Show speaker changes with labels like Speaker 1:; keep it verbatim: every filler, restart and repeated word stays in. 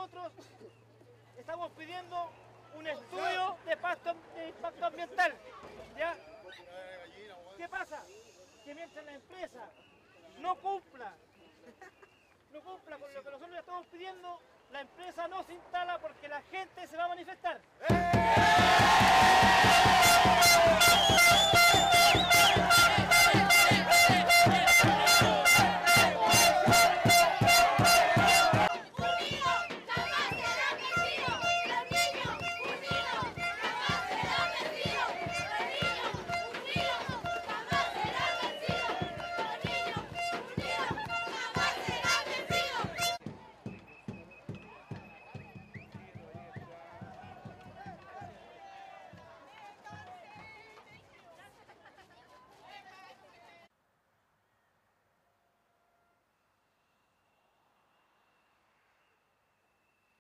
Speaker 1: nosotros estamos pidiendo un estudio de impacto, de impacto ambiental. ¿Ya? ¿Qué pasa? Que mientras la empresa no cumpla, no cumpla con lo que nosotros le estamos pidiendo, la empresa no se instala porque la gente se va a manifestar. ¡Eh!